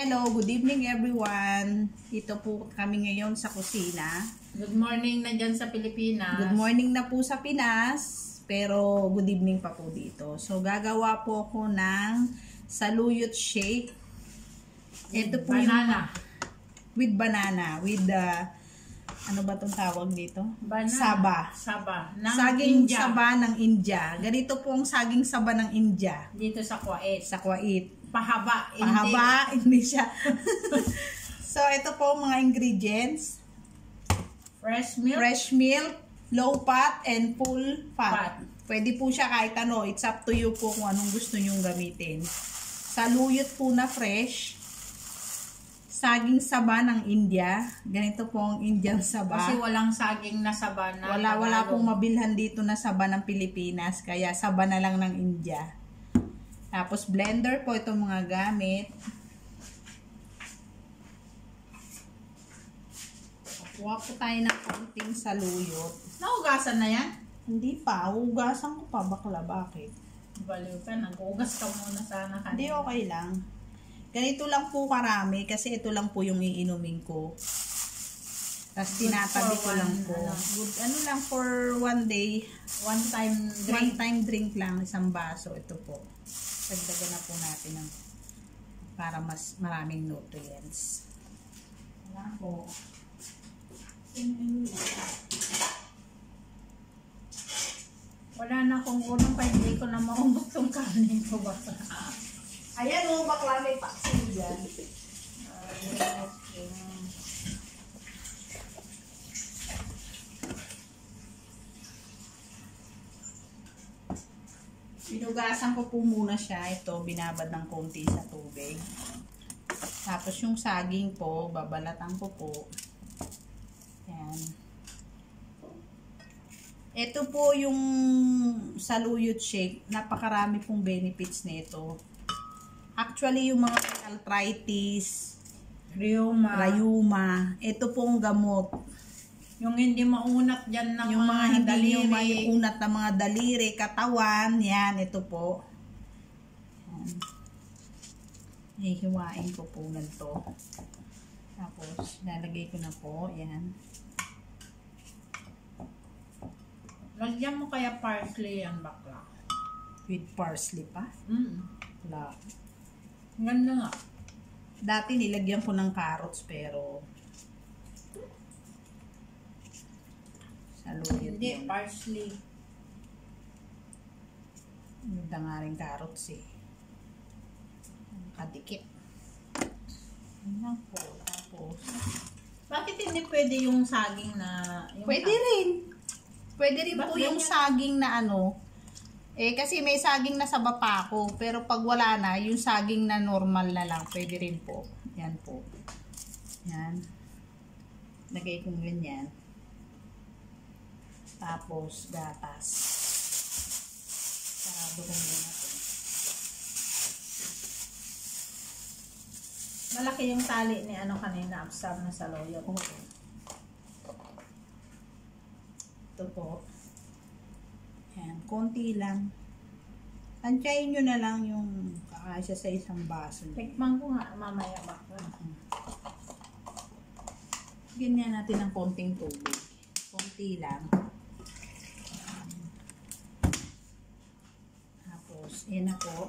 Hello, good evening everyone. Ito po kami ngayon sa kusina. Good morning na dyan sa Pilipinas. Good morning na po sa Pinas, pero good evening pa po dito. So gagawa po ako ng saluyot shake. Ito po banana. With banana, with ano ba itong tawag dito? Banana. Saba. Saba. Saging India. saba ng India. Ganito po ang saging saba ng India. Dito sa Kuwait. Sa Kuwait. Pahaba. Pahaba, hindi siya. So, ito po mga ingredients. Fresh milk. Fresh milk, low fat, and full fat. Pwede po siya kahit ano. It's up to you po kung anong gusto nyong gamitin. Saluyot po na fresh. Saging saba ng India. Ganito po ang Indian saba. Kasi walang saging na saba na. Wala pong mabilhan dito na saba ng Pilipinas. Kaya saba na lang ng India. Tapos blender po itong mga gamit. Kuha po tayo ng konting saluyot. Naugasan na yan? Hindi pa. Hugasan ko pa. Bakla, bakit? Baliw ka. Nag-ugas ka muna sana kanina. Hindi, okay lang. Ganito lang po karami kasi ito lang po yung iinumin ko. Tapos tinatabi ko lang po. Good, ano lang for one day. One time drink. One time drink lang. Isang baso. Ito po. Dagdagan na po natin ng para mas maraming nutrients. Wala po. Wala na kung unang pa hindi ko na maumok tong kanin ko ba. Ayan o, bakla may paksiw dyan. Pinugasan ko po muna siya. Ito, binabad ng konti sa tubig. Tapos yung saging po, babalatan ko po. Yan. Ito po yung saluyot shake. Napakarami pong benefits nito. Actually, yung mga arthritis, rayuma, ito pong gamot. Yung hindi maunat dyan ng Yung mga hindi daliri. yung maiunat na mga daliri, katawan, yan, ito po. Yan. Hihiwain ko po nito. Tapos, lalagay ko na po, yan. Lagyan mo kaya parsley yan, bakla. With parsley pa. Wala. Ganda nga. Dati nilagyan ko ng carrots, pero saluyot. Hindi, parsley. Ganda nga rin carrots eh. Kadikit. Ayan po. Tapos, Bakit hindi pwede yung saging na... Yung pwede rin. Pwede rin po Bakit yung ganyan? saging na ano. Eh, kasi may saging na saba pa ako. Pero pag wala na, yung saging na normal na lang, pwede rin po. Yan po. Yan. Lagay kong ganyan. Tapos, gatas. Sarado ko muna ito. Malaki yung tali ni ano kanina, absar na sa loyo. Ito po. Yan, konti lang. Tansyahin nyo na lang yung kakasya sa isang baso. Tikman ko nga mamaya bakla. Ganyan natin ng konting tubig. Konti lang. Tapos, yan na po.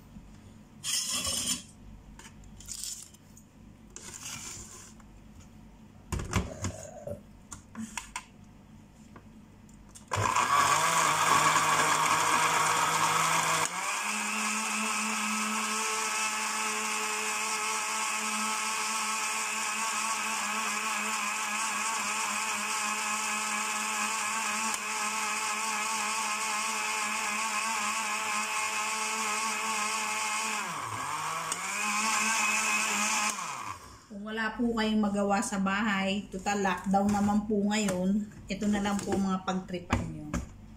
Wala po kayong magawa sa bahay, total lockdown naman po ngayon, ito na lang po mga pagtripan nyo.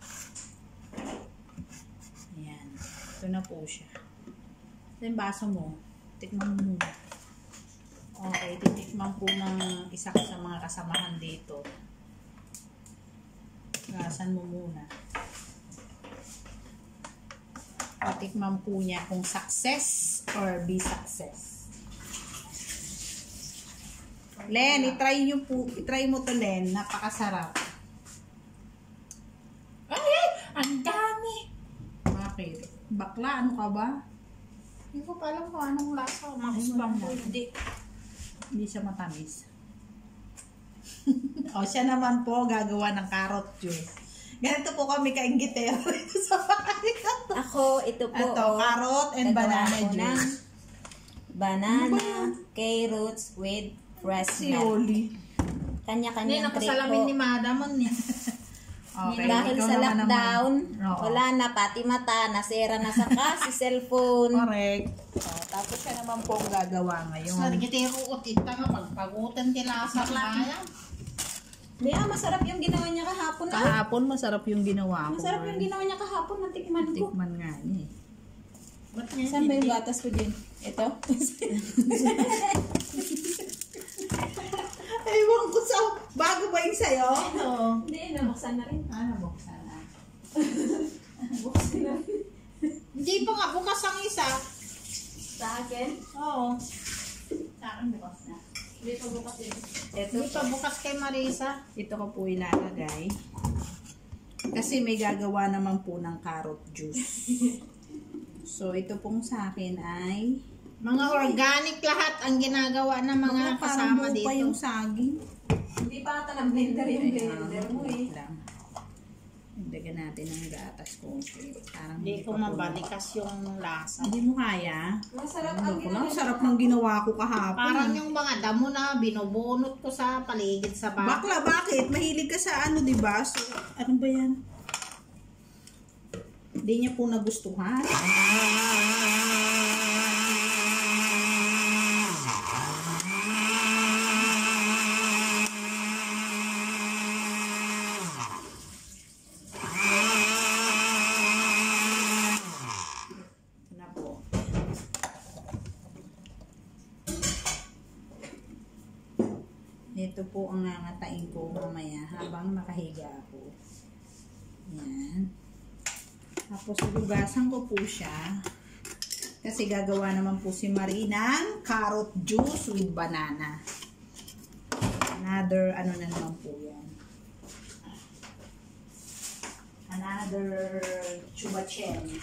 Ayan, ito na po siya. Ito yung baso mo, tikman mo muna. Okay, titikman po ng isa sa mga kasamahan dito. Gasan mo muna. Patikman po niya kung success or be success. Len, itry mo to, Len. Napakasarap. Ay! Ang dami! Bakit? Bakla, ano ka ba? Hindi ko pa alam kung anong lasa. Makusbang po, hindi. Hindi siya matamis. O, siya naman po gagawa ng carrot juice. Ganito po kami kaingitero ito sa bahay. Ako, ito po. Ito, carrot and gagawa banana ko ng juice. Banana, carrots with fresh Si milk. Oli. Hindi, Kanya-kanyang trick nakasalamin po. ni Madam niya. Okay, Dahil ikaw sa naman lockdown, naman. Oo. wala na, pati mata, nasira na sa si cellphone. Correct. O, tapos siya naman po ang gagawa ngayon. Sargitero o tita nga, pagpagutan tila sa kaya. Maya, masarap yung ginawa niya kahapon. Ah. Kahapon, masarap yung ginawa ko. Masarap yung ginawa niya kahapon, natikman ko. Tikman nga niya eh. Ba't niya Saan ba yung gatas ko dyan? Ito? Ewan ko sa... Bago ba yung sa'yo? Oo. Hindi, nabuksan na rin. Nabuksan na. Buksan na rin. Hindi pa nga, bukas ang isa. Sa akin? Oo. Sa akin bukas na. Hindi pa bukas din. Ito, Hindi pa bukas kay Marisa. ito ko po ilalagay. Kasi may gagawa naman po ng carrot juice. So, ito pong sa akin ay... Mga organic lahat ang ginagawa ng mga parang kasama buo dito. pa yung saging. Hindi pa ata nag-blender yung blender mo eh. Wait lang. Dagdagan natin ng gatas ko. Parang Hindi ko pa po- mabalikas yung lasa. Hindi mo kaya? Masarap Ano ang ko ginawa. lang, sarap ng ginawa ko kahapon. Parang yung mga damo na binubunot ko sa paligid sa bahay. Bakla, bakit? Mahilig ka sa ano, di ba? So, ano ba yan? Hindi niya po nagustuhan. Ito na po. Ito po ang nangatain ko mamaya habang nakahiga ako. Yan. Tapos hugasan ko po siya. Kasi gagawa naman po si Marie ng carrot juice with banana. Another, ano na naman po yan. Another chuba chems.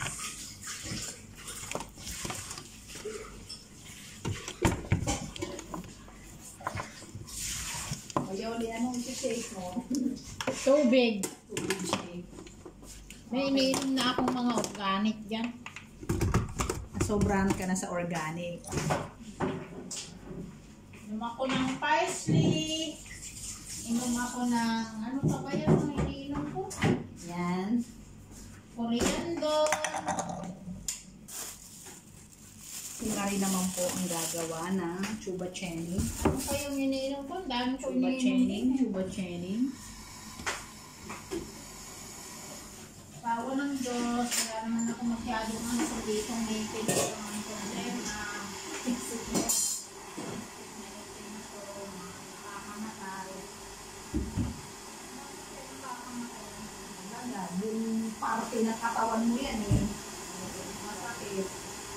Ayoli, anong isi-shake mo? Tubig. Tubig shake. May iniinom na akong mga organic dyan. Sobrahan ka na sa organic. Inom ako ng parsley. Inom ako ng, ano pa ba yan ang iniinom ko? Yan. Coriander. Si Marie naman po ang gagawa ng chuba chening. Ano pa yung iniinom ko? Ang dami ko Chuba iniinom chening. din. Chuba chening. Pawa ng Diyos. Wala naman ako masyadong ano sa ditong native. Ito ang problema. Fix it mo. Yung parte na katawan mo yan eh. Masakit.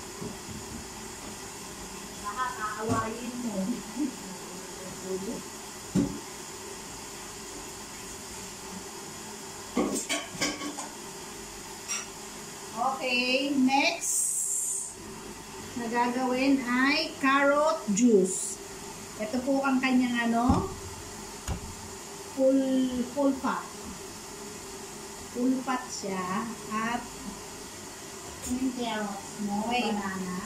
Nakakaawayin mo. Okay, next na gagawin ay carrot juice. Ito po ang kanyang ano, full fat. Full fat siya at Yung carrots mo. banana.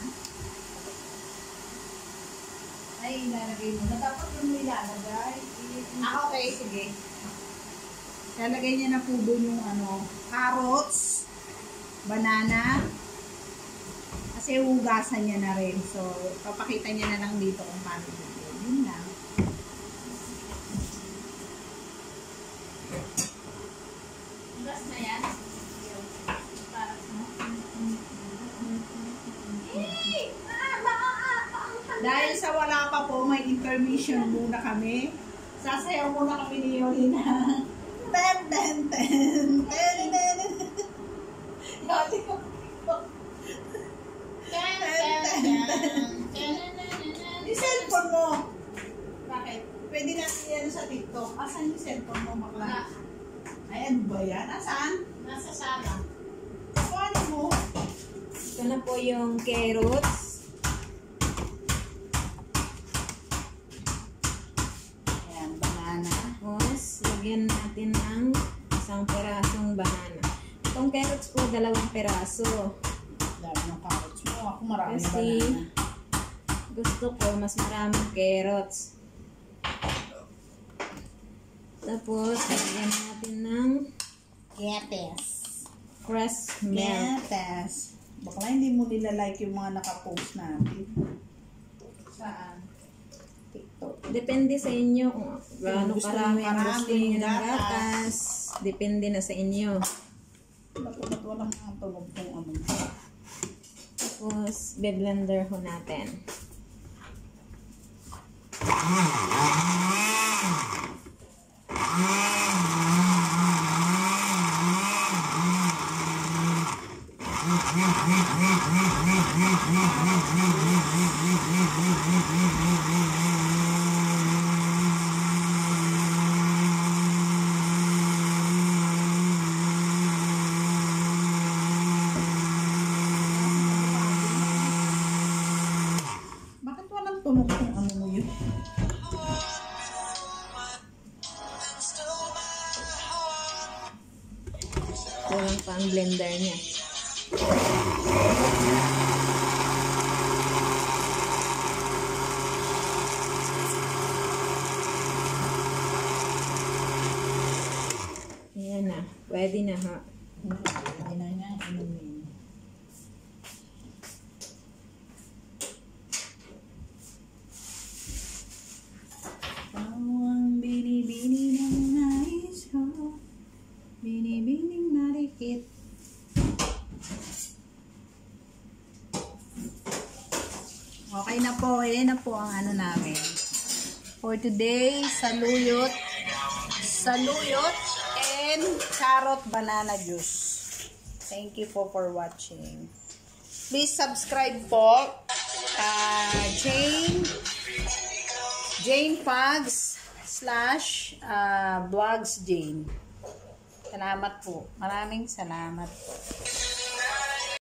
Ay, ilalagay mo. Dapat yun mo ilalagay. Okay, sige. Lalagay niya na po doon yung ano, carrots, banana, kasi hugasan niya na rin. So, papakita niya na lang dito kung paano dito. Yun lang. Gas na yan? Dahil sa wala pa po, may intermission muna kami. Sasayaw muna kami ni Yolina. Ten, ten, ten, ten, ten. Yung cellphone mo. Bakit? Asan yung cellphone mo, bakla? Ay, ano ba yan? Asan? Nasa sala. Paano mo? Ito na po yung carrots. Ayan, banana. Tapos, lagyan natin ng isang perasong banana. Itong carrots po, 2 peraso. Dami ng carrots mo. Ako marami Kasi, banana. gusto ko mas maraming carrots. Tapos, lagyan natin ng Gatas. fresh milk. Gatas. Bakla hindi mo nila-like yung mga nakapost natin. Saan? TikTok. Depende sa inyo kung gaano gusto karami mo ang marami gusto niyo ng gatas. gatas. Depende na sa inyo. Ba't walang mga tunog kung ano. Tapos, be-blender ho natin. Bakit walang tunog kung ano mo yun? Kulang pa ang blender niya. Ayan na. Pwede na ha. Hindi na niya inumin. Ang binibini ng nais ko, binibining narikit. Okay na po, ayan na po ang ano namin. For today, saluyot and carrot banana juice. Thank you po for watching. Please subscribe po Jane Pugs /Vlogs Jane. Salamat po. Maraming salamat po.